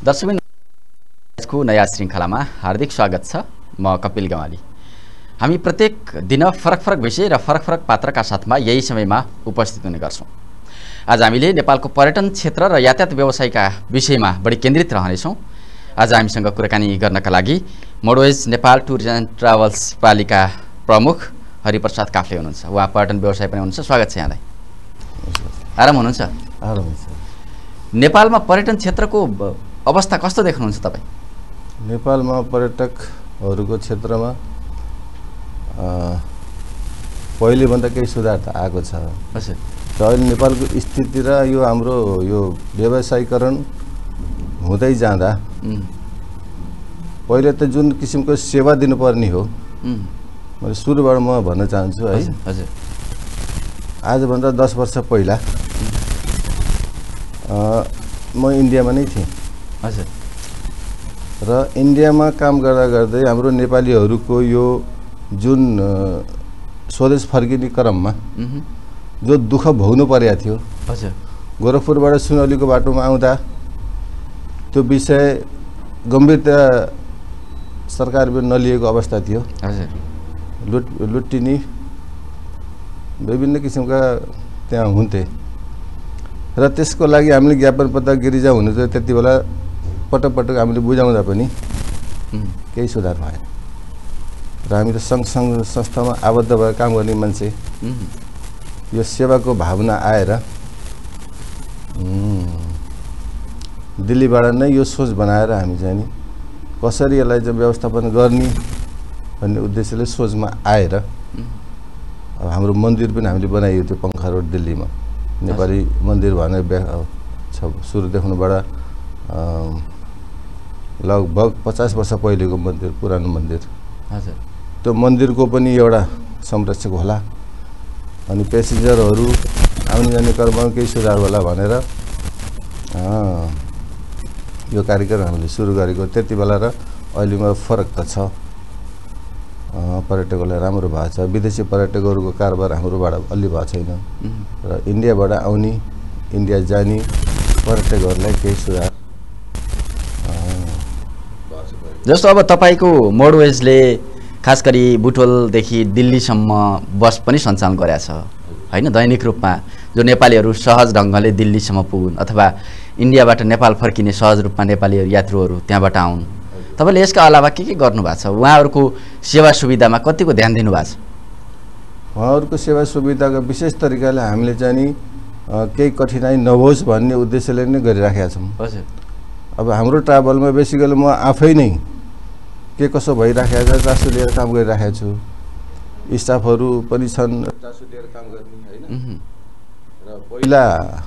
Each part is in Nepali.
दर्शकको नयाँ श्रृङ्खलामा हार्दिक स्वागत छ। म कपिल gyawali। हामी प्रत्येक दिन फरक विषय र फरक पात्रका साथमा यही समयमा उपस्थित हुने गर्छौं। आज हामीले नेपालको पर्यटन क्षेत्र र यातायात व्यवसायका विषयमा बढी केन्द्रित रहनेछौं। आज हामीसँग कुराकानी गर्नका लागि Modways Nepal tour and travels पालिका प्रमुख हरिप्रसाद काफ्ले हुनुहुन्छ। उहाँ पर्यटन व्यवसाय पनि हुनुहुन्छ। स्वागत छ यहाँलाई। आराम हुनुहुन्छ? आराम छ। नेपालमा पर्यटन क्षेत्रको अवस्था कस्तो देख्नुहुन्छ तपाई? नेपालमा पर्यटकहरूको क्षेत्रमा पहिले भन्दा केही सुधार त आएको छ। हजुर। र अहिले नेपालको स्थिति र यो हाम्रो यो व्यवसायीकरण हुँदै जाँदा पहिले त जुन किसिमको सेवा दिनुपर्ने हो मैले सुरुबाट म भन्न चाहन्छु है। हजुर। आजभन्दा 10 वर्ष पहिला म इन्डियामा नै थिएँ। हजुर। र इन्डियामा काम गर्दै हाम्रो नेपालीहरूको यो जुन स्वदेश फर्किने क्रममा जो दुःख भोग्नु परेको थियो। हजुर। गोरखपुरबाट सुनौलीको बाटोमा आउँदा त्यो विषय गम्भीरता सरकारले नलिएको अवस्था थियो। हजुर। लुट्टिने विभिन्न किसिमका त्यहाँ हुन्थे र त्यसको लागि हामीले ज्ञापन पत्र गिरिजा हुनु थियो। त्यति बेला पटक हामीले बुझाउँदा पनि केही सुधार भएन। र हामी त सङ्घ संस्थामा आबद्ध भएर काम गर्ने मान्छे यो सेवाको भावना आएर दिल्लीबाट नै यो सोच बनाएर हामी चाहिँ नि कसरी यसलाई चाहिँ व्यवस्थापन गर्ने भन्ने उद्देश्यले सोचमा आएर अब हाम्रो मन्दिर पनि हामीले बनाइयो त्यो पंखा रोड दिल्लीमा। नेपाली मन्दिर भनेर सुरुदेखिबाट लगभग 50 वर्ष पहिलेको मन्दिर, पुरानो मन्दिर। हजुर। त्यो मन्दिरको पनि एउटा संरक्षक होला अनि पेसेन्जरहरू आउने जाने क्रममा केही सुधार होला भनेर यो कार्यक्रम हामीले सुरु गरेको त्यति बेला र अहिलेमा फरक त छ। पर्यटकहरूलाई राम्रो भएको छ। विदेशी पर्यटकहरूको कारोबार हाम्रोबाट अलि भएको छैन र इन्डियाबाट आउने इन्डिया जाने पर्यटकहरूलाई केही सुधार। जस्तो अब तपाईको मोडवेजले खास गरी बुटवलदेखि दिल्लीसम्म बस पनि सञ्चालन गरेको छ हैन, दैनिक रूपमा जो नेपालीहरू सहज ढङ्गले दिल्लीसम्म पुगुन् अथवा इन्डियाबाट नेपाल फर्किने सहज रूपमा नेपाली यात्रुहरू त्यहाँबाट आउन्। तपाईले यसका अलावा के गर्नु भएको छ? उहाँहरूको सेवा सुविधामा कतिको ध्यान दिनु भएको छ? उहाँहरूको सेवा सुविधाको विशेष तरिकाले हामीले चाहिँ नि केही कठिनाइ नहोस् भन्ने उद्देश्यले नै गरिराखेका छौँ। हजुर। अब हाम्रो ट्राभलमा बेसिकली म आफै नै के कसो भइराखेको छ चासो लिएर काम गरिराखेको छु। स्टाफहरू पनि छन् चासो लिएर काम गर्ने हैन। र पहिला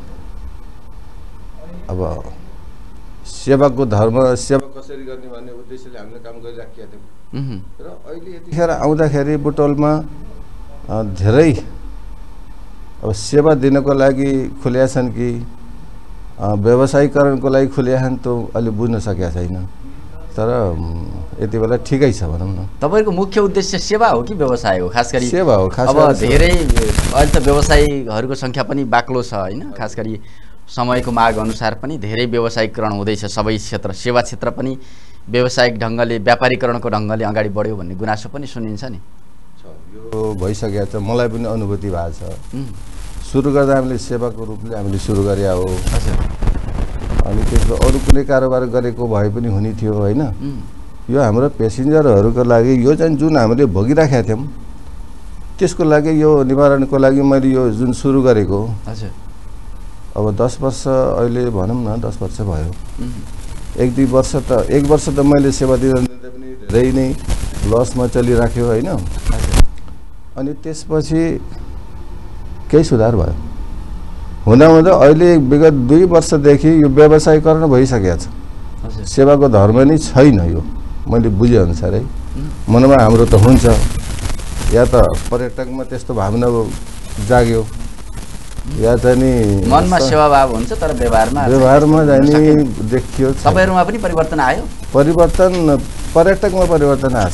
अब सेवाको धर्म सेवा कसरी गर्ने भन्ने उद्देश्यले हामीले काम गरिराखेका थियौँ। र अहिले यतिखेर आउँदाखेरि बुटवलमा धेरै अब सेवा दिनको लागि खुलेका छन् कि व्यवसायीकरणको लागि खुलेका छन् त्यो अहिले बुझ्न सकेका छैन। तर यति बेला ठिकै छ भनौँ न। तपाईको मुख्य उद्देश्य सेवा हो कि व्यवसाय हो? खास गरी सेवा हो। खास अब धेरै अहिले त व्यवसायीहरूको संख्या पनि बाक्लो छ हैन। खास गरी समयको माग अनुसार पनि धेरै व्यवसायीकरण हुँदैछ। सबै क्षेत्र सेवा क्षेत्र पनि व्यावसायिक ढङ्गले व्यापारीकरणको ढङ्गले अगाडि बढ्यो भन्ने गुनासो पनि सुनिन्छ नि। यो भइसकेको छ, मलाई पनि अनुभूति भएको छ। सुरु गर्दा हामीले सेवाको रूपले हामीले सुरु गरे हो। अनि त्यसमा अरू कुनै कारोबार गरेको भए पनि हुने थियो हैन। यो हाम्रो पेसेन्जरहरूको लागि यो चाहिँ जुन हामीले भोगिराखेका थियौँ त्यसको लागि यो निवारणको लागि मैले यो जुन सुरु गरेको। हजुर। अब 10 वर्ष अहिले भनौँ न 10 वर्ष भयो। 1-2 वर्ष त 1 वर्ष त मैले सेवा दिँदा पनि धेरै नै लसमा चलिराख्यो हैन। अनि त्यसपछि केही सुधार भयो। हुँदा अहिले विगत 2 वर्षदेखि यो व्यवसायीकरण भइसकेको छ। सेवाको धर्म नै छैन यो मैले बुझेअनुसार है। मनमा हाम्रो त हुन्छ या त पर्यटकमा त्यस्तो भावना जाग्यो या चाहिँ नि मनमा सेवा भाव हुन्छ तर व्यवहारमा चाहिँ नि देखियो। तपाईहरुमा पनि परिवर्तन आयो? परिवर्तन पर्यटकमा परिवर्तन आछ।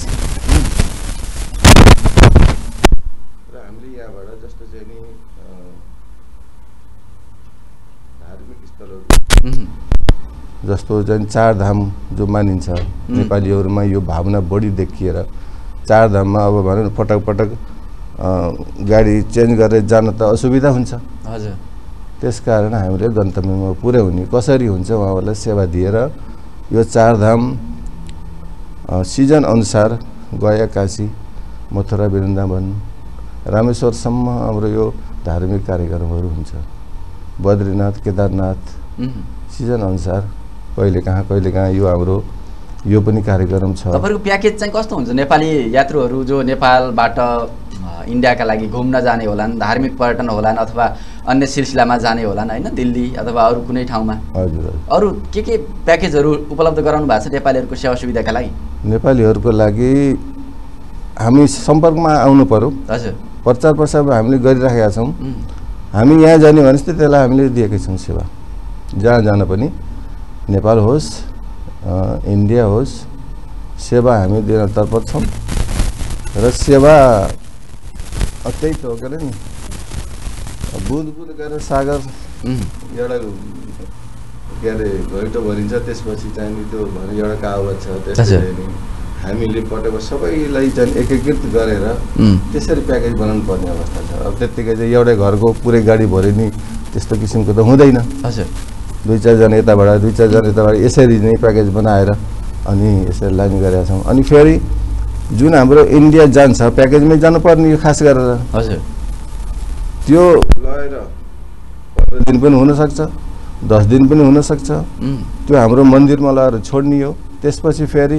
र हामीले यहाँबाट जस्तो चाहिँ नि धार्मिक स्थलहरू जस्तो चाहिँ चारधाम जो मानिन्छ नेपालीहरूमा यो भावना बढी देखिएर चारधाममा अब भनौँ पटक पटक गाडी चेन्ज गरेर जान त असुविधा हुन्छ। हजुर, त्यसकारण हामीले गन्तव्यमा पुर्याउने कसरी हुन्छ उहाँहरूलाई सेवा दिएर यो चारधाम सिजन अनुसार गया, काशी, मथुरा, वृन्दावन, रामेश्वरसम्म हाम्रो यो धार्मिक कार्यक्रमहरू हुन्छ। बद्रीनाथ, केदारनाथ सिजन अनुसार कहिले कहाँ यो हाम्रो यो पनि कार्यक्रम छ। तपाईहरुको प्याकेज चाहिँ कस्तो हुन्छ? नेपाली यात्रुहरू जो नेपालबाट इन्डियाका लागि घुम्न जाने होलान्, धार्मिक पर्यटन होलान् अथवा अन्य सिलसिलामा जाने होलान् हैन, दिल्ली अथवा अरू कुनै ठाउँमा, हजुर अरू के प्याकेजहरू उपलब्ध गराउनु भएको छ नेपालीहरूको सेवा सुविधाका लागि? नेपालीहरूको लागि हामी सम्पर्कमा आउनु पर्यो। हजुर, प्रचार प्रसार हामीले गरिराखेका छौँ। हामी यहाँ जाने भनेपछि त्यसलाई हामीले दिएकै छौँ सेवा। जहाँ जान पनि, नेपाल होस् इन्डिया होस्, सेवा हामी दिन तत्पर छौँ। र सेवा त्यही त हो के अरे नि, बुध गएर सागर एउटा के अरे घैटो भरिन्छ, त्यसपछि चाहिँ त्यो भने एउटा कहावत छ, त्यसरी नै हामीले पटक सबैलाई चाहिँ एकीकृत गरेर त्यसरी प्याकेज बनाउनु पर्ने अवस्था छ। अब त्यत्तिकै चाहिँ एउटै घरको पुरै गाडी भरे नि त्यस्तो किसिमको त हुँदैन। हजुर, दुई चारजना यताबाट दुई चारजना यताबाट यसरी नै प्याकेज बनाएर अनि यसरी लाने गरेका छौँ। अनि फेरि जुन हाम्रो इन्डिया जान्छ प्याकेजमै जानुपर्ने यो खास गरेर। हजुर, त्यो लगेर 15 दिन पनि हुनसक्छ, 10 दिन पनि हुनसक्छ। त्यो हाम्रो मन्दिरमा लगेर छोड्ने हो। त्यसपछि फेरि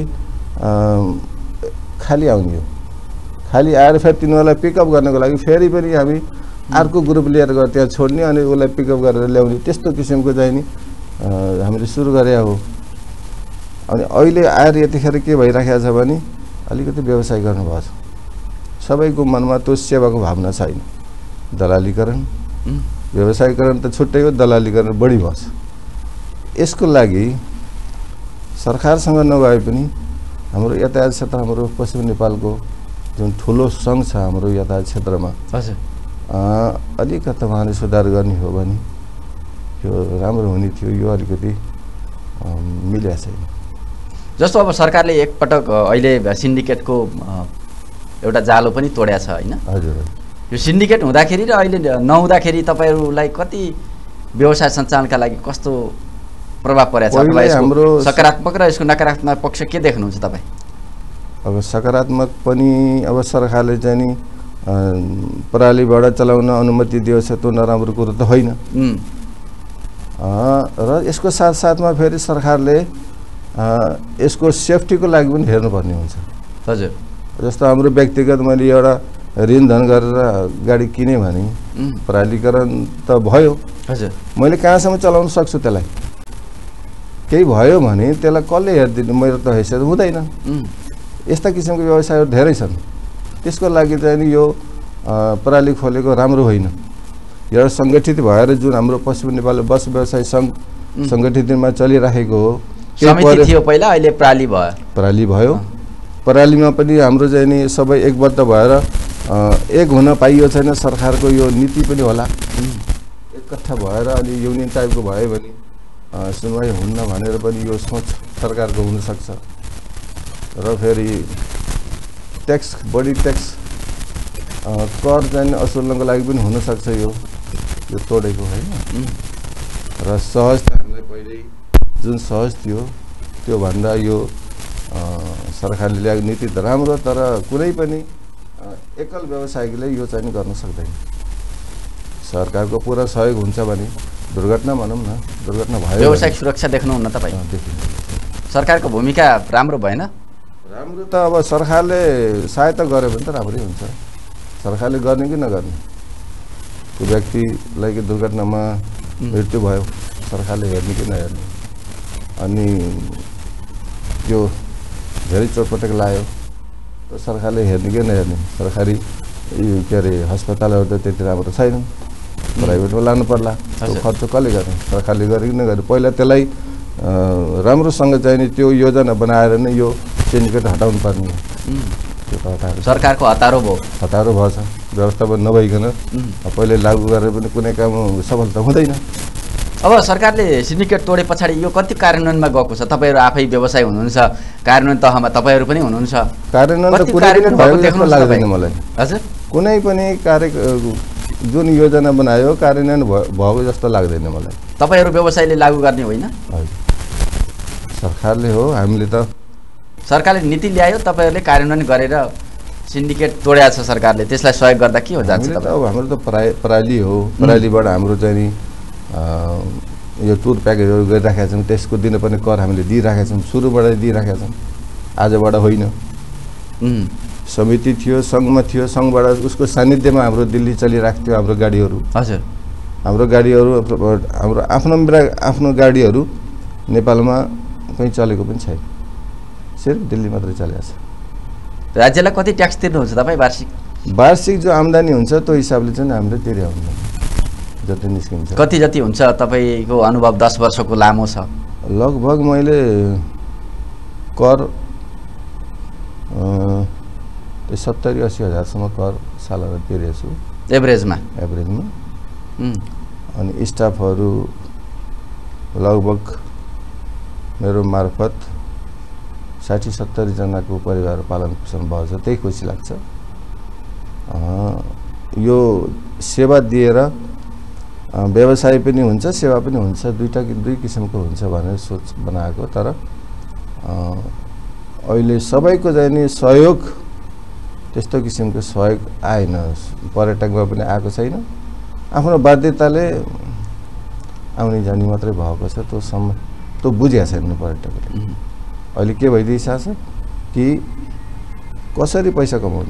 खाली आउने हो। खाली आएर फेरि तिनीहरूलाई पिकअप गर्नको लागि फेरि पनि हामी अर्को ग्रुप लिएर गएर त्यहाँ छोड्ने अनि उसलाई पिकअप गरेर ल्याउने, त्यस्तो किसिमको चाहिँ नि हामीले सुरु गरे हो। अनि अहिले आएर यतिखेर के भइराखेको छ भने अलिकति व्यवसाय गर्नुभएको छ। सबैको मनमा त्यो सेवाको भावना छैन। दलालीकरण, व्यवसायीकरण त छुट्टै हो, दलालीकरण बढी भएको छ। यसको लागि सरकारसँग नभए पनि हाम्रो यातायात क्षेत्र, हाम्रो पश्चिम नेपालको जुन ठुलो सङ्घ छ हाम्रो यातायात क्षेत्रमा, हजुर, अलिकति उहाँले सुधार गर्ने हो भने यो राम्रो हुने थियो। यो अलिकति मिलेको छैन। जस्तो अब सरकारले एकपटक अहिले सिन्डिकेटको एउटा जालो पनि तोड्या छ हैन? हजुर, यो सिन्डिकेट हुँदाखेरि र अहिले नहुँदाखेरि तपाईहरुलाई कति व्यवसाय सञ्चालनका लागि कस्तो प्रभाव परेछ? हाम्रो सकारात्मक र यसको नकारात्मक पक्ष के देख्नुहुन्छ तपाई? अब सकारात्मक पनि अब सरकारले चाहिँ नि प्रणालीबाट चलाउन अनुमति दिएछ, त्यो नराम्रो कुरो त होइन। र यसको साथसाथमा फेरि सरकारले यसको सेफ्टीको लागि पनि हेर्नुपर्ने हुन्छ। हजुर, जस्तो हाम्रो व्यक्तिगत मैले एउटा ऋण धन गरेर गाडी किनेँ भने प्रणालीकरण त भयो। हजुर, मैले कहाँसम्म चलाउन सक्छु त्यसलाई? केही भयो भने त्यसलाई कसले हेरिदिनु? मेरो त हैसियत हुँदैन। यस्ता किसिमको व्यवसायहरू धेरै छन्। त्यसको लागि चाहिँ नि यो प्रणाली खोलेको राम्रो होइन। एउटा सङ्गठित भएर जुन हाम्रो पश्चिम नेपाल बस व्यवसाय सङ्घ सङ्गठित रूपमा चलिराखेको हो, समिति थियो पहिला, अहिले प्रणाली भयो। प्रणाली भयो। प्रणालीमा पनि हाम्रो चाहिँ नि सबै एकबद्ध भएर एक हुन पाइयो छैन। सरकारको यो नीति पनि होला, एकट्ठा भएर अनि युनियन टाइपको भयो भने सुनवाई हुन्न भनेर पनि यो सोच सरकारको हुनसक्छ। र फेरि ट्याक्स, बढी ट्याक्स कर चाहिँ असुल्नको लागि पनि हुनसक्छ यो तोडेको होइन। र सहज हामीलाई पहिल्यै जुन सहज थियो त्योभन्दा यो सरकारले ल्याएको नीति त राम्रो, तर कुनै पनि एकल व्यवसायीले यो चाहिँ गर्न सक्दैन। सरकारको पुरा सहयोग हुन्छ भने दुर्घटना भनौँ न, दुर्घटना भयो। व्यवसायिक सुरक्षा देख्नुहुन्न तपाईँ? सरकारको भूमिका राम्रो भएन? राम्रो त अब सरकारले सहायता गर्यो भने त राम्रै हुन्छ। सरकारले गर्ने कि नगर्ने, त्यो व्यक्तिलाई कि दुर्घटनामा मृत्यु भयो, सरकारले हेर्ने कि नहेर्ने। अनि यो धेरै चोटपटक लाग्यो त सरकारले हेर्ने कि नहेर्ने। सरकारी के अरे अस्पतालहरू त त्यति राम्रो छैन, प्राइभेटमा लानु पर्ला। त्यो खर्च कसले गर्ने? सरकारले गरे कि नगरे? पहिला त्यसलाई राम्रोसँग चाहिँ नि त्यो योजना बनाएर नै यो सिन्डिकेट हटाउनु पर्ने हो। त्यो त हटाएर सरकारको हतारो भएछ। व्यवस्थापन नभइकन पहिले लागू गरेर पनि कुनै काम सफल त हुँदैन। अब सरकारले सिन्डिकेट तोडे पछाडि यो कति कार्यान्वयनमा गएको छ? तपाईँहरू आफै व्यवसाय हुनुहुन्छ, कार्यान्वयन तहमा तपाईँहरू पनि हुनुहुन्छ, कार्यान्वयन त कुनै पनि भएको जस्तो लाग्दैन मलाई। हजुर, कुनै पनि कार्य जुन योजना बनायो कार्यान्वयन भएको जस्तो लाग्दैन मलाई। तपाईँहरू व्यवसायले लागू गर्ने होइन? सरकारले हो, हामीले त सरकारले नीति ल्यायो, तपाईँहरूले कार्यान्वयन गरेर सिन्डिकेट तोडेको छ सरकारले, त्यसलाई सहयोग गर्दा के हो जान्छ? अब हाम्रो त पराली हो, परालीबाट हाम्रो चाहिँ नि यो टुर प्याकेजहरू गरिराखेका छौँ, त्यसको दिनुपर्ने कर हामीले दिइराखेका छौँ, सुरुबाट दिइराखेका छौँ, आजबाट होइन। समिति थियो, सङ्घमा थियो, सङ्घबाट उसको सान्निध्यमा हाम्रो दिल्ली चलिरहेको थियो हाम्रो गाडीहरू। हजुर, हाम्रो गाडीहरू हाम्रो आफ्नो गाडीहरू नेपालमा कहीँ चलेको पनि छैन, सिर्फ दिल्ली मात्रै चलेको छ। राज्यलाई कति ट्याक्स तिर्नुहुन्छ तपाईँ वार्षिक? वार्षिक जो आम्दानी हुन्छ त्यो हिसाबले चाहिँ हामीले तिर्याउँदैन, जति निस्किन्छ। कति जति हुन्छ तपाईँको अनुभव 10 वर्षको लामो छ? लगभग मैले कर 70-80 हजारसम्म कर सालमा तिरेको छु एभरेजमा। अनि स्टाफहरू लगभग मेरो मार्फत 60-70 जनाको परिवार पालन पोषण भएको छ, त्यही खुसी लाग्छ। यो सेवा दिएर व्यवसाय पनि हुन्छ, सेवा पनि हुन्छ, दुई किसिमको हुन्छ भनेर सोच बनाएको। तर अहिले सबैको चाहिँ नि सहयोग त्यस्तो किसिमको सहयोग आएन, पर्यटकमा पनि आएको छैन। आफ्नो बाध्यताले आउने जाने मात्रै भएको छ, त्यो बुझेको छैन पर्यटकले। अहिले के भइदिइसकेको छ कि कसरी पैसा कमाउने,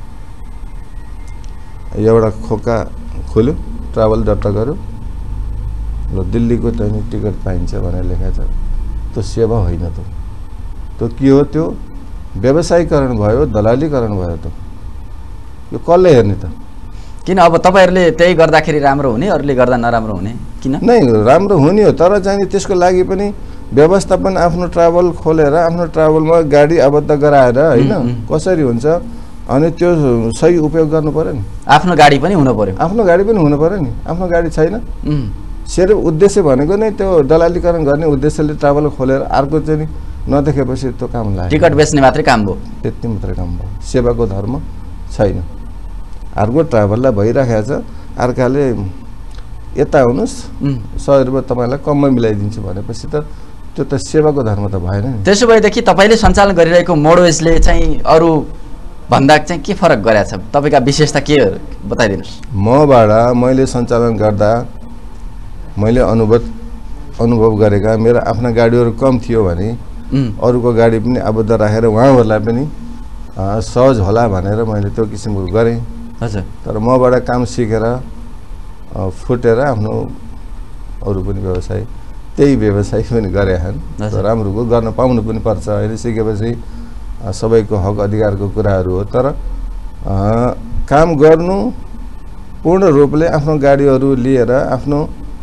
एउटा खोका खोल्यो, ट्राभल दर्ता गर्यो, ल दिल्लीको चाहिँ टिकट पाइन्छ भनेर लेखाएको छ, त्यो सेवा होइन। त्यो के हो? त्यो व्यवसायीकरण भयो, दलालीकरण भयो। त यो कसले हेर्ने त? किन अब तपाईँहरूले त्यही गर्दाखेरि राम्रो हुने, अरूले गर्दा नराम्रो हुने? किन नै राम्रो हुने हो, तर चाहिँ त्यसको लागि पनि व्यवस्थापन आफ्नो ट्राभल खोलेर आफ्नो ट्राभलमा गाडी आबद्ध गराएर होइन कसरी हुन्छ, अनि त्यो सही उपयोग गर्नु पर्यो नि। आफ्नो गाडी पनि हुनु पर्यो, आफ्नो गाडी पनि हुनु पर्यो नि। आफ्नो गाडी छैन, सिर्फ उद्देश्य भनेको नै त्यो दलालीकरण गर्ने उद्देश्यले ट्राभल खोलेर अर्को चाहिँ नदेखेपछि त्यो काम लाग्यो, टिकट बेच्ने मात्रै काम भयो, त्यति मात्रै काम भयो। सेवाको धर्म छैन। अर्को ट्राभललाई भइराखेको छ, अर्काले यता हुनुहोस् 100 रुपियाँ तपाईँलाई कममा मिलाइदिन्छु भनेपछि त त्यो त सेवाको धर्म त भएन नि। त्यसो भएदेखि तपाईँले सञ्चालन गरिरहेको मोडवेजले चाहिँ अरू भन्दा चाहिँ के फरक गरेको छ? तपाईँका विशेषता के बताइदिनुहोस्। मबाट मैले सञ्चालन गर्दा मैले अनुभव गरेका मेरो आफ्ना गाडीहरू कम थियो भने अरूको गाडी पनि आबद्ध राखेर उहाँहरूलाई पनि सहज होला भनेर मैले त्यो किसिमको गरेँ। हजुर, तर मबाट काम सिकेर फुटेर आफ्नो अरू पनि व्यवसाय त्यही व्यवसाय पनि गरे छन्। राम्रो गर्न पाउनु पनि पर्छ, अहिले सिकेपछि सबैको हक अधिकारको कुराहरू हो। तर काम गर्नु पूर्ण रूपले आफ्नो गाडीहरू लिएर आफ्नो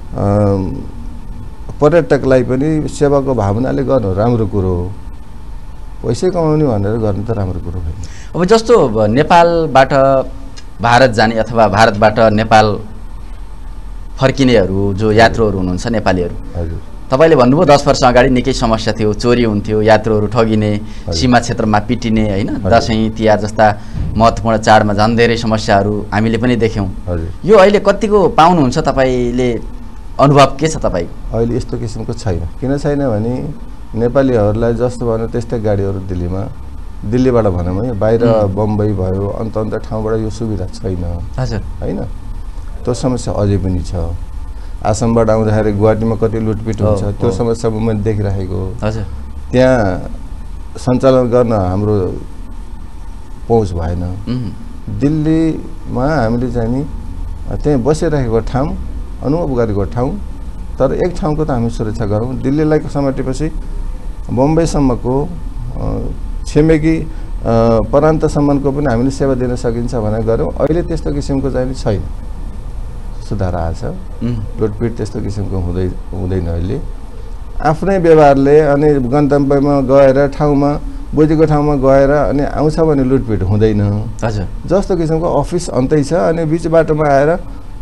पर्यटकलाई पनि सेवाको भावनाले गर्नु राम्रो कुरो हो। पैसा कमाउने भनेर गर्नु त राम्रो कुरो होइन। अब जस्तो नेपालबाट भारत जाने अथवा भारतबाट नेपाल फर्किनेहरू जो यात्रुहरू हुनुहुन्छ नेपालीहरू, तपाईँले भन्नुभयो 10 वर्ष अगाडि निकै समस्या थियो, चोरी हुन्थ्यो, यात्रुहरू ठगिने, सीमा क्षेत्रमा पिटिने होइन, दसैँ तिहार जस्ता महत्त्वपूर्ण चाडमा झन् धेरै समस्याहरू हामीले पनि देख्यौँ। यो अहिले कतिको पाउनुहुन्छ तपाईँले, अनुभव के छ तपाईँको? अहिले यस्तो किसिमको छैन। किन छैन भने नेपालीहरूलाई जस्तो भन्यो त्यस्तै गाडीहरू दिल्लीबाट भनौँ है, बाहिर बम्बई भयो अन्त ठाउँबाट यो सुविधा छैन। हजुर, होइन, त्यो समस्या अझै पनि छ। आसामबाट आउँदाखेरि गुवाहाटीमा कति लुटपिट हुन्छ, त्यो समस्या मैले देखिराखेको। हजुर, त्यहाँ सञ्चालन गर्न हाम्रो पहुँच भएन। दिल्लीमा हामीले चाहिँ नि त्यहाँ बसिरहेको ठाउँ, अनुभव गरेको ठाउँ, तर एक ठाउँको त हामी सुरक्षा गरौँ। दिल्लीलाई समेटेपछि बम्बईसम्मको छिमेकी प्रान्तसम्मको पनि हामीले सेवा दिन सकिन्छ भनेर गऱ्यौँ। अहिले त्यस्तो किसिमको चाहिँ छैन, सुधार आएछ। लुटपिट त्यस्तो किसिमको हुँदैन अहिले। आफ्नै व्यवहारले अनि गन्तव्यमा गएर ठाउँमा बुझेको ठाउँमा गएर अनि आउँछ भने लुटपिट हुँदैन। हजुर, जस्तो किसिमको अफिस अन्तै छ अनि बिच बाटोमा आएर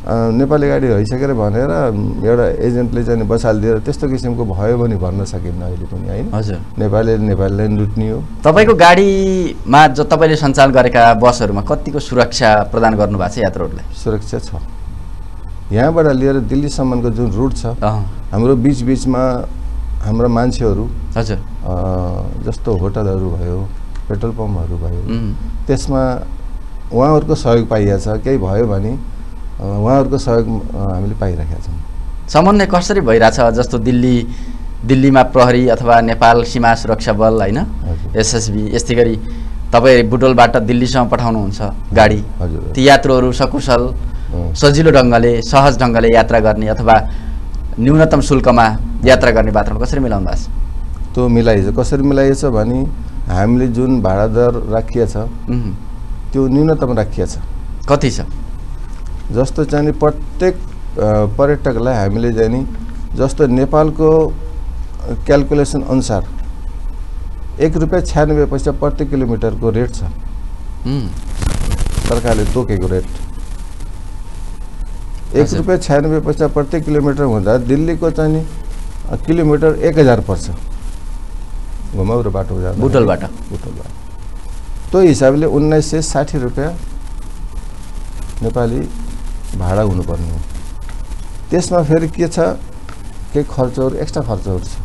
नेपाली गाडी भइसकेर भनेर एउटा एजेन्टले चाहिँ बसालिदिएर त्यस्तो किसिमको भयो भने भन्न सकिन्न अहिले पनि हैन। हजुर, नेपाललाई लुट्ने हो। तपाईको गाडीमा जो तपाईले सञ्चालन गरेका बसहरुमा कतिको सुरक्षा प्रदान गर्नु भएको छ यात्रुहरुलाई? सुरक्षा छ। यहाँबाट लिएर दिल्लीसम्मको जुन रुट छ हाम्रो बीचमा हाम्रो मान्छेहरू हजुर जस्तो होटलहरू भयो, पेट्रोल पम्पहरू भयो, त्यसमा उहाँहरूको सहयोग पाइएको छ। केही भयो भने उहाँहरूको सहयोग हामीले पाइरहेका छौँ। समन्वय कसरी भइरहेछ? जस्तो दिल्लीमा प्रहरी अथवा नेपाल सीमा सुरक्षा बल हैन, एसएसबी, यस्तै गरी तपाईँ बुटवलबाट दिल्लीसम्म पठाउनुहुन्छ गाडी। ती यात्रुहरू सकुशल सजिलो ढङ्गले सहज ढङ्गले यात्रा गर्ने अथवा न्यूनतम शुल्कमा यात्रा गर्ने वातावरण कसरी मिलाउनु भएको छ? त्यो मिलाइछ। कसरी मिलाइछ भने हामीले जुन भाडा दर राखिएको छ त्यो न्यूनतम राखिएको छ। कति छ? जस्तो चाहिँ प्रत्येक पर्यटकलाई हामीले चाहिँ नि जस्तो नेपालको क्याल्कुलेसन अनुसार ₹1.96 प्रति किलोमिटरको रेट छ। सरकारले तोकेको रेट ₹1.96 प्रति किलोमिटर हुँदा दिल्लीको चाहिँ नि किलोमिटर 1000 पर्छ घुमाउरो बाटो जाँदा बुटवलबाट। त्यो हिसाबले ₹1960 नेपाली भाडा हुनुपर्ने हो। त्यसमा फेरि के छ, केही खर्चहरू एक्स्ट्रा खर्चहरू छ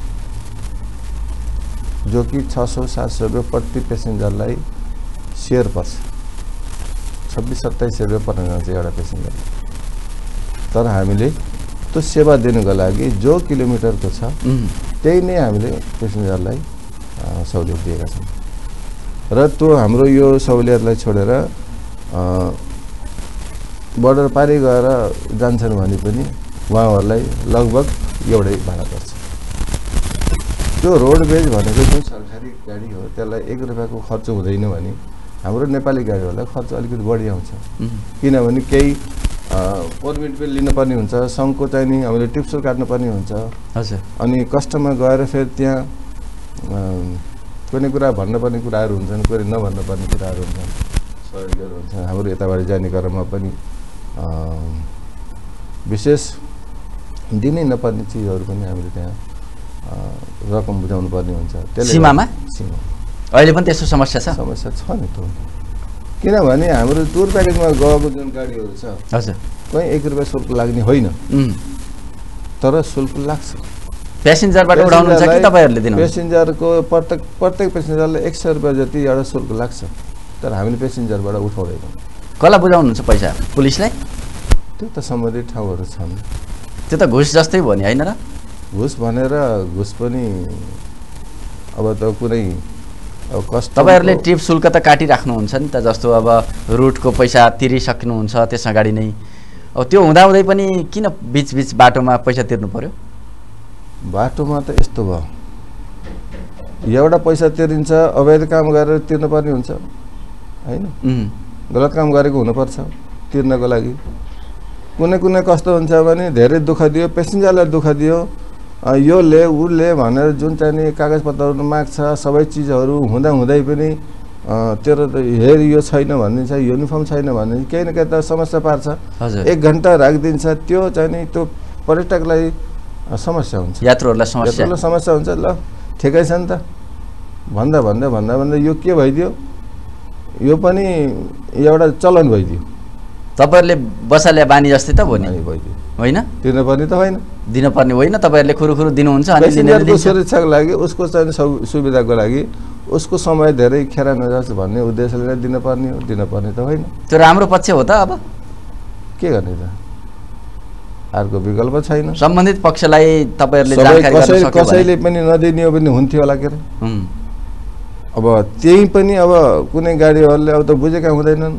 जो कि ₹600-700 प्रति पेसेन्जरलाई सेयर पर्छ। ₹26-27 पर्न जान्छ एउटा पेसेन्जर। तर हामीले त्यो सेवा दिनुको लागि जो किलोमिटरको छ त्यही नै हामीले पेसेन्जरलाई सहुलियत दिएका छौँ। र त्यो हाम्रो यो सहुलियतलाई छोडेर बर्डर पारी गएर जान्छन् भने पनि उहाँहरूलाई लगभग एउटै भाडा पर्छ। त्यो रोडवेज भनेको जुन सरकारी गाडी हो त्यसलाई ₹1 खर्च हुँदैन भने हाम्रो नेपाली गाडीहरूलाई खर्च अलिकति बढी आउँछ। किनभने केही पर्मिट पनि लिनुपर्ने हुन्छ, सङ्घको चाहिँ नि हामीले टिप्सो काट्नुपर्ने हुन्छ। हजुर, अनि कस्टमर गएर फेरि त्यहाँ कुनै कुरा भन्नुपर्ने कुराहरू हुन्छन्, कुनै नभन्नुपर्ने कुराहरू हुन्छन्, सहयोगहरू हुन्छन्। हाम्रो यताबाट जाने क्रममा पनि विशेष दिनै नपर्ने चिजहरू पनि हामीले त्यहाँ रकम बुझाउनु पर्ने हुन्छ। सीमा अहिले पनि त्यस्तो समस्या छ? समस्या छ नि त। किनभने हाम्रो टुर प्याकेजमा गएको जुन गाडीहरू छ हजुर कहीँ ₹1 शुल्क लाग्ने होइन, तर शुल्क लाग्छ। प्यासेन्जरबाट उडाउनुहुन्छ कि तपाईहरुले दिनुहुन्छ? प्यासेन्जरको प्रत्येक प्यासेन्जरलाई ₹100 जति एउटा शुल्क लाग्छ, तर हामीले प्यासेन्जरबाट उठाउँदैनौँ। कसलाई बुझाउनुहुन्छ पैसा? पुलिसलाई? त्यो त सम्बन्धित ठाउँहरू छन्। त्यो त घुस जस्तै भयो नि हैन र? घुस भनेर घुस पनि अब त कुनै कस्ट तपाईहरुले ट्रिप शुल्क त काटिराख्नुहुन्छ नि त, जस्तो अब रुटको पैसा तिरिसक्नुहुन्छ त्यस अगाडि नै। अब त्यो हुँदाहुँदै पनि किन बीच बाटोमा पैसा तिर्नु पर्यो? बाटोमा त यस्तो भयो, एउटा पैसा तिरिन्छ, अवैध काम गरेर तिर्नुपर्ने हुन्छ हैन, गलत काम गरेको हुनुपर्छ तिर्नको लागि। कुनै कस्तो हुन्छ भने धेरै दुःख दियो, पेसेन्जरलाई दुःख दियो, यो ले ऊ ले भनेर जुन चाहिँ नि कागजपत्रहरू माग्छ, सबै चिजहरू हुँदै पनि तेरो त हेर यो छैन भन्ने छ, युनिफर्म छैन भन्ने केही न केही त समस्या पार्छ। 1 घण्टा राखिदिन्छ, त्यो चाहिँ नि त्यो पर्यटकलाई समस्या हुन्छ, यात्रुहरूलाई समस्या हुन्छ। ल ठिकै छ नि त भन्दा यो के भइदियो, यो पनि एउटा चलन भइदियो। तपाईहरुले बसाले बानी जस्तै त भयो नि होइन? तिर्नुपर्ने त होइन, दिनुपर्ने होइन, तपाईहरुले खुरुखुरु दिनुहुन्छ अनि पेसेन्जरको सुरक्षाको लागि, उसको चाहिँ सुविधाको लागि उसको समय धेरै खेर नजाओस् भन्ने उद्देश्यले नै दिनुपर्ने त होइन। त्यो राम्रो पक्ष हो त। अब के गर्ने त, अर्को विकल्प छैन। सम्बन्धित पक्षलाई तपाईहरुले जानकारी गर्न सक्यो भने कसैले पनि नदिने हो भने हुन्थ्यो होला के रे। अब त्यही पनि अब कुनै गाडीहरूले अब त बुझेका हुँदैनन्,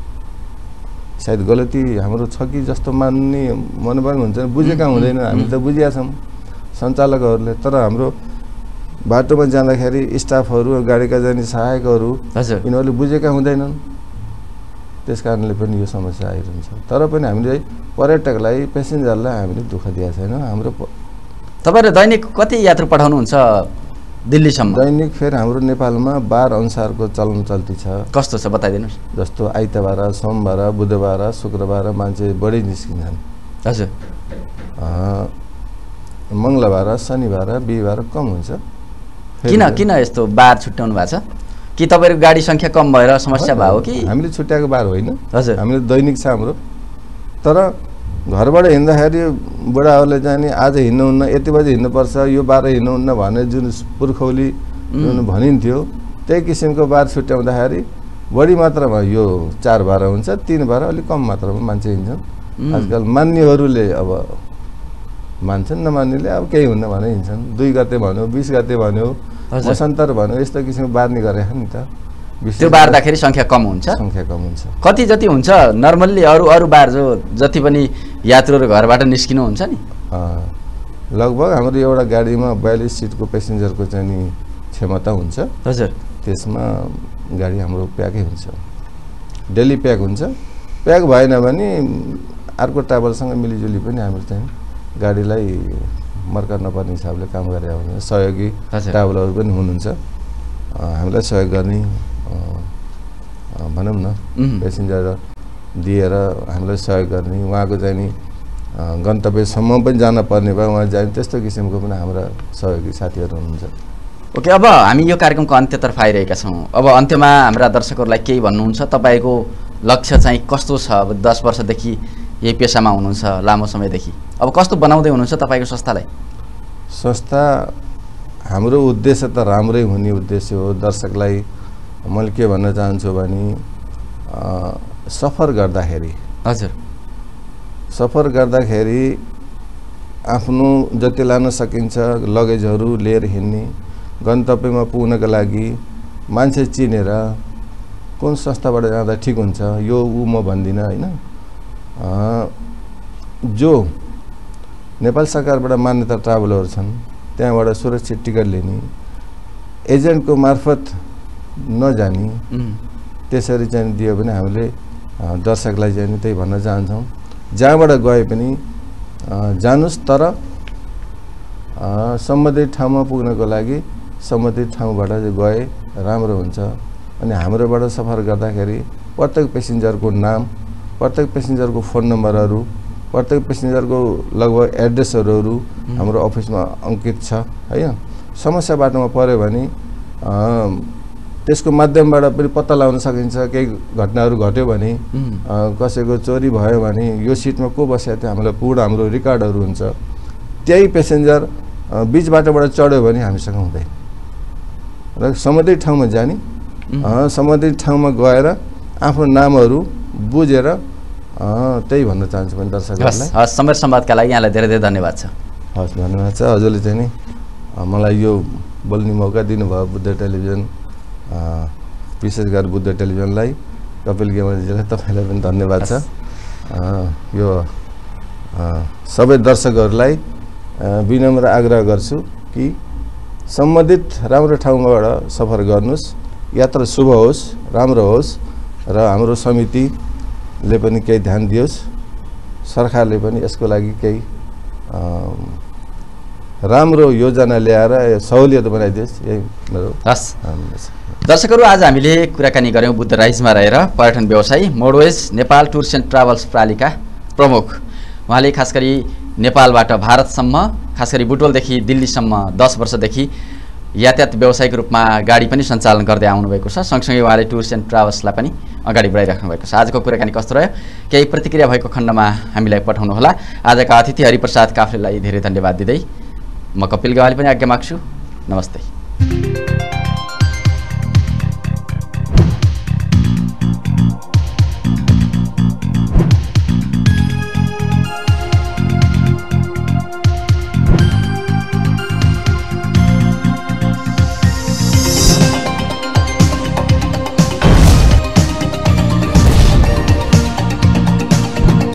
सायद गलती हाम्रो छ कि जस्तो मान्ने मनोभाव हुन्छ, बुझेका हुँदैन। हामी त बुझिया छौँ सञ्चालकहरूले, तर हाम्रो बाटोमा जाँदाखेरि स्टाफहरू, गाडीका जाने सहायकहरू यिनीहरूले बुझेका हुँदैनन्, त्यस कारणले पनि यो समस्या आइरहन्छ। तर पनि हामीले पर्यटकलाई, पेसेन्जरलाई हामीले दुःख दिएको छैन। हाम्रो तपाईहरुले दैनिक कति यात्रु पठाउनुहुन्छ दिल्लीसम्म दैनिक फेयर हाम्रो नेपालमा बार अनुसारको चलन चल्ती छ। कस्तो छ बताइदिनुस्। जस्तो आइतबार, सोमबार, बुधबार, शुक्रबार मान्छे बढी निस्किन्छन्। हजुर। मङ्गलबार, शनिबार, बिहिबार कम हुन्छ। किन यस्तो बार छुट्याउनु भएको छ? कि तपाईँको गाडी सङ्ख्या कम भएर समस्या भयो कि? हामीले छुट्याएको बार होइन। हजुर। हामीले दैनिक छ हाम्रो। तर घरबाट हिँड्दाखेरि बुढाहरूले चाहिँ नि आज हिँड्नुहुन्न, यति बजी हिँड्नुपर्छ, यो बार हिँड्नुहुन्न भने जुन पुर्खौली जुन भनिन्थ्यो त्यही किसिमको बार छुट्याउँदाखेरि बढी मात्रामा यो 4 बार हुन्छ, 3 बार अलिक कम मात्रामा मान्छे हिँड्छन्। आजकल मान्नेहरूले अब मान्छन्, नमान्नेले अब केही हुन्न भने हिँड्छन्। 2 गते भन्यो, 20 गते भन्यो, मसान्तर भन्यो, यस्तो किसिमको बार्ने गरेको नि त। त्यो बार्दाखेरि सङ्ख्या कम हुन्छ। सङ्ख्या कम हुन्छ। कति जति हुन्छ नर्मल्ली अरू बार जो जति पनि यात्रुहरू घरबाट निस्किनुहुन्छ नि? लगभग हाम्रो एउटा गाडीमा 42 सिटको पेसेन्जरको चाहिँ नि क्षमता हुन्छ। हजुर। त्यसमा गाडी हाम्रो प्याकै हुन्छ, डेली प्याक हुन्छ। प्याक भएन भने अर्को ट्राभलसँग मिलिजुली पनि हाम्रो चाहिँ गाडीलाई मर्का नपर्ने हिसाबले काम गरेर हुन्छ। सहयोगी ट्राभलरहरू पनि हुनुहुन्छ, हामीलाई सहयोग गर्ने भनौँ न, पेसेन्जर दिएर हामीलाई सहयोग गर्ने, उहाँको चाहिँ नि गन्तव्यसम्म पनि जान पर्ने भयो उहाँ जाने, त्यस्तो किसिमको पनि हाम्रा सहयोगी साथीहरू हुनुहुन्छ। ओके, अब हामी यो कार्यक्रमको अन्त्यतर्फ आइरहेका छौँ। अब अन्त्यमा हाम्रा दर्शकहरूलाई केही भन्नुहुन्छ? तपाईँको लक्ष्य चाहिँ कस्तो छ? अब 10 वर्षदेखि यही पेसामा हुनुहुन्छ, लामो समयदेखि, अब कस्तो बनाउँदै हुनुहुन्छ तपाईँको संस्थालाई? संस्था हाम्रो उद्देश्य त राम्रै हुने उद्देश्य हो। दर्शकलाई मैले के भन्न चाहन्छु भने सफर गर्दाखेरि, हजुर, सफर गर्दाखेरि आफ्नो जति लान सकिन्छ लगेजहरू लिएर हिँड्ने, गन्तव्यमा पुग्नका लागि मान्छे चिनेर कुन संस्थाबाट जाँदा ठिक हुन्छ यो म भन्दिनँ होइन। जो नेपाल सरकारबाट मान्यता ट्राभलरहरू छन् त्यहाँबाट सुरक्षित टिकट लिने, एजेन्टको मार्फत नजाने, त्यसरी चाहिँ दियो भने हामीले दर्शकलाई चाहिँ त्यही भन्न चाहन्छौँ, जहाँबाट गए पनि जानुस् तर सम्बन्धित ठाउँमा पुग्नको लागि सम्बन्धित ठाउँबाट गए राम्रो हुन्छ। अनि हाम्रोबाट सफर गर्दाखेरि प्रत्येक पेसेन्जरको नाम, प्रत्येक पेसेन्जरको फोन नम्बरहरू, प्रत्येक पेसेन्जरको लगभग एड्रेसहरू हाम्रो अफिसमा अङ्कित छ हैन। समस्या बाटोमा पर्यो भने त्यसको माध्यमबाट पनि पत्ता लगाउन सकिन्छ। केही घटनाहरू घट्यो भने, कसैको चोरी भयो भने यो सिटमा को बसेको थियो हामीलाई पूर्ण हाम्रो रेकर्डहरू हुन्छ। त्यही पेसेन्जर बीच बाटोबाट चढ्यो भने हामीसँग हुँदैन र सम्बन्धित ठाउँमा जाने, सम्बन्धित ठाउँमा गएर आफ्नो नामहरू बुझेर त्यही भन्न चाहन्छु पनि दर्शकहरूलाई। हस्, समय संवादका लागि यहाँलाई धेरै धेरै धन्यवाद छ। हस्, धन्यवाद छ। हजुरले चाहिँ नि मलाई यो बोल्ने मौका दिनुभयो। बुद्ध टेलिभिजन, विशेष गरी बुद्ध टेलिभिजनलाई, कपिल गेवालीजीलाई तपाईँलाई पनि धन्यवाद छ। यो सबै दर्शकहरूलाई विनम्र आग्रह गर्छु कि सम्बन्धित राम्रो ठाउँबाट सफर गर्नुहोस्, यात्रा शुभ होस्, राम्रो होस् र हाम्रो समितिले पनि केही ध्यान दियोस्, सरकारले पनि यसको लागि केही राम्रो योजना ल्याएर सहुलियत बनाइदियोस्, यही मेरो। हस् दर्शकहरू, आज हामीले कुराकानी गऱ्यौँ बुद्ध राइजमा रहेर पर्यटन व्यवसायी Modways Nepal tours and travels प्रणालीका प्रमुख। उहाँले खास गरी नेपालबाट भारतसम्म, खास गरी बुटवलदेखि दिल्लीसम्म 10 वर्षदेखि यातायात व्यवसायिक रूपमा गाडी पनि सञ्चालन गर्दै आउनुभएको छ। सँगसँगै उहाँले टुर्स एन्ड ट्राभल्सलाई पनि अगाडि बढाइराख्नु भएको छ। आजको कुराकानी कस्तो रह्यो, केही प्रतिक्रिया भएको खण्डमा हामीलाई पठाउनुहोला। आजका अतिथि हरिप्रसाद काफ्लेलाई धेरै धन्यवाद दिँदै म कपिल गेवाली पनि आज्ञा माग्छु। नमस्ते।